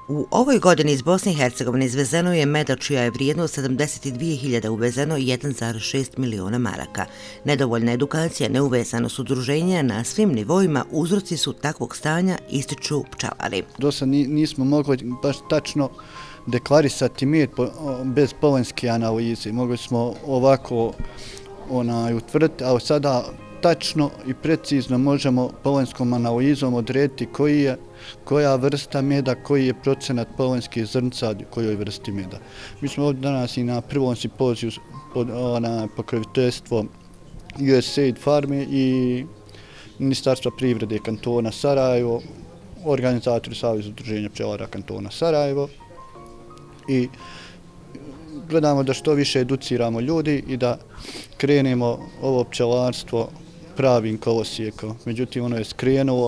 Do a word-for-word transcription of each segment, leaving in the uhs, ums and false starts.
U ovoj godini iz Bosne i Hercegovine izvezeno je meda čija je vrijednost sedamdeset dvije hiljade, uvezeno jedan zarez šest miliona maraka. Nedovoljna edukacija, neuvezanost udruženja na svim nivoima uzroci su takvog stanja, ističu pčelari. Do sad nismo mogli baš tačno deklarisati med bez polenske analize. Mogli smo ovako onaj, utvrditi, ali sada tačno i precizno možemo polenskom analizom odrediti koji je, koja vrsta meda, koji je procenat polenskih zrnca kojoj vrsti meda. Mi smo ovdje danas i na prvom simpoziju pod, na pokroviteljstvo U S A I D farme i Ministarstva privrede kantona Sarajevo, organizatori Saveza udruženja pčelara kantona Sarajevo, i gledamo da što više educiramo ljudi i da krenemo ovo pčelarstvo pravim kolosijekom. Međutim, ono je skrenulo.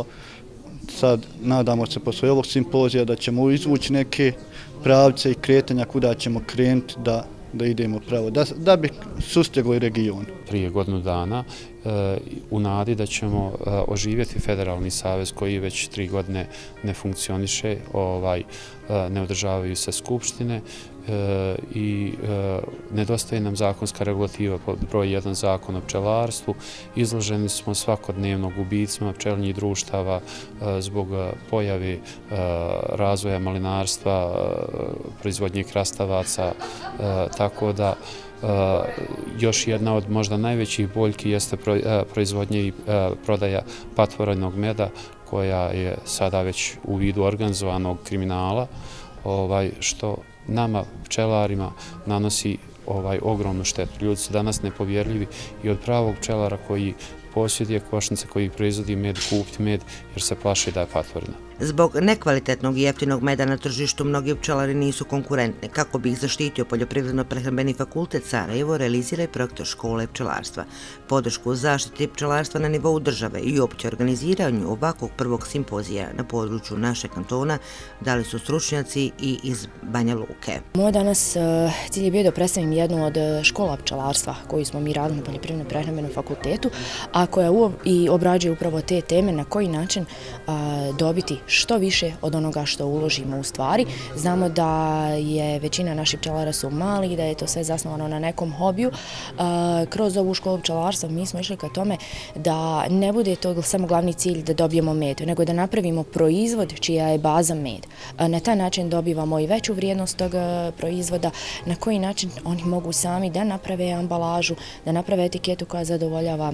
Sad nadamo se posle ovog simpozija da ćemo izvući neke pravce i kretanja kuda ćemo krenuti da, da idemo pravo, da, da bi sustegli region. Prije godinu dana e, u nadi da ćemo e, oživjeti federalni savez koji već tri godine ne funkcioniše, ovaj, e, ne održavaju se skupštine e, i e, nedostaje nam zakonska regulativa pod broj jedan zakon o pčelarstvu. Izloženi smo svakodnevno gubicima pčelinjih društava e, zbog pojave e, razvoja malinarstva, e, proizvodnje krastavaca, e, tako da Uh, još jedna od možda najvećih boljki jeste pro, uh, proizvodnje i uh, prodaja patvorenog meda koja je sada već u vidu organizovanog kriminala, ovaj, što nama pčelarima nanosi ovaj, ogromnu štetu. Ljudi su danas nepovjerljivi i od pravog pčelara koji posjeduje košnice, koji proizvodi med, kupiti med jer se plaši da je patvorena. Zbog nekvalitetnog i jeftinog meda na tržištu mnogi pčelari nisu konkurentni. Kako bi ih zaštitio Poljoprivredno-prehrambeni fakultet Sarajevo realizira i projekt škole pčelarstva. Podršku zaštiti pčelarstva na nivou države i opće organiziranju ovakvog prvog simpozija na području našeg kantona dali su stručnjaci i iz Banja Luke. Moj danas cilj je bio da predstavim jednu od škola pčelarstva koju smo mi radili na Poljoprivredno-prehrambenom fakultetu, a koja i obrađuje upravo te teme na koji način dobiti što više od onoga što uložimo u stvari. Znamo da je većina naših pčelara su mali i da je to sve zasnovano na nekom hobiju. Kroz ovu školu pčelarstva mi smo išli ka tome da ne bude to samo glavni cilj da dobijemo med, nego da napravimo proizvod čija je baza med. Na taj način dobivamo i veću vrijednost tog proizvoda, na koji način oni mogu sami da naprave ambalažu, da naprave etiketu koja zadovoljava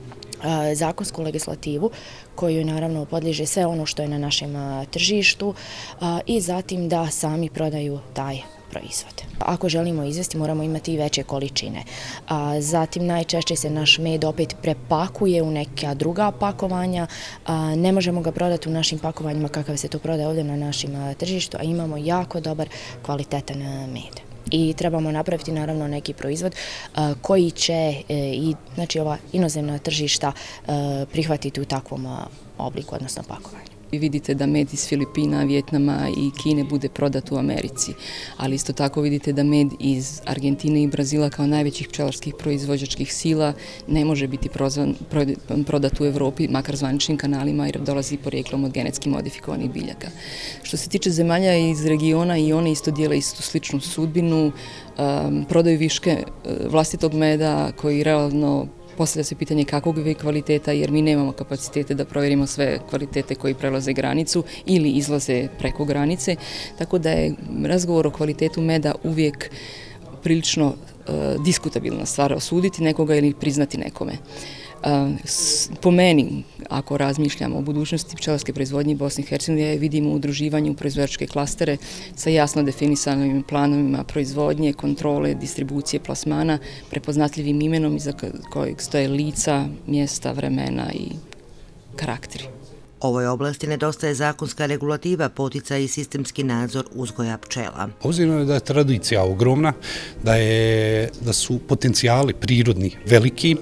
zakonsku legislativu koju naravno podliježe sve ono što je na našem tržištu i zatim da sami prodaju taj proizvod. Ako želimo izvesti, moramo imati i veće količine. Zatim najčešće se naš med opet prepakuje u neka druga pakovanja. Ne možemo ga prodati u našim pakovanjima kakav se to prodaje ovdje na našem tržištu, a imamo jako dobar, kvalitetan med. I trebamo napraviti naravno neki proizvod uh, koji će uh, i znači ova inozemna tržišta uh, prihvatiti u takvom uh, obliku, odnosno pakovanju. Vi vidite da med iz Filipina, Vijetnama i Kine bude prodat u Americi, ali isto tako vidite da med iz Argentine i Brazila kao najvećih pčelarskih proizvođačkih sila ne može biti prozvan, prodat u Evropi, makar zvaničnim kanalima, jer dolazi porijeklom od genetski modifikovanih biljaka. Što se tiče zemalja iz regiona, i one isto dijele istu sličnu sudbinu, um, prodaju viške vlastitog meda koji realno postavlja se pitanje kakvog je kvaliteta, jer mi nemamo kapacitete da provjerimo sve kvalitete koji prelaze granicu ili izlaze preko granice, tako da je razgovor o kvalitetu meda uvijek prilično uh, diskutabilna stvar, osuditi nekoga ili priznati nekome. Uh, po meni, ako razmišljamo o budućnosti pčelarske proizvodnje Bosne i Hercegovine, vidimo udruživanje u proizvođačke klastere sa jasno definisanim planovima proizvodnje, kontrole, distribucije plasmana, prepoznatljivim imenom iza kojeg stoje lica, mjesta, vremena i karakteri. Ovoj oblasti nedostaje zakonska regulativa, poticaj i sistemski nadzor uzgoja pčela. Obzirom da je tradicija ogromna, da, je, da su potencijali prirodni veliki,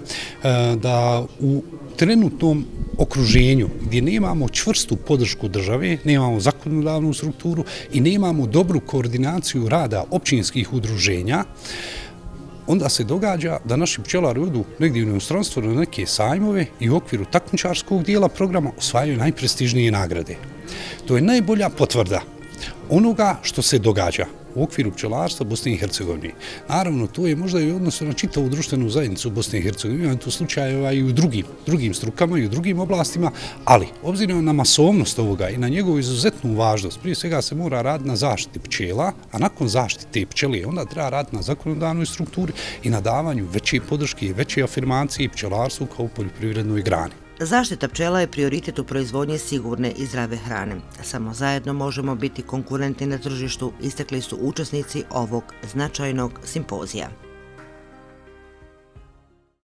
da u trenutnom okruženju gdje nemamo čvrstu podršku države, nemamo zakonodavnu strukturu i nemamo dobru koordinaciju rada općinskih udruženja, onda se događa da naši pčelari odu negdje u inostranstvo na neke sajmove i u okviru takmičarskog dijela programa osvajaju najprestižnije nagrade. To je najbolja potvrda onoga što se događa u okviru pčelarstva Bosne i Hercegovine. Naravno, to je možda i odnosno na čitavu društvenu zajednicu Bosne i Hercegovine, ima tu slučajeva i u drugim, drugim strukama i u drugim oblastima, ali obzirom na masovnost ovoga i na njegovu izuzetnu važnost, prije svega se mora raditi na zaštiti pčela, a nakon zaštite pčelije onda treba raditi na zakonodavnoj strukturi i na davanju veće podrške i veće afirmacije pčelarstvu kao poljoprivrednoj grani. Zaštita pčela je prioritet u proizvodnji sigurne i zdrave hrane. Samo zajedno možemo biti konkurentni na tržištu, istakli su učesnici ovog značajnog simpozija.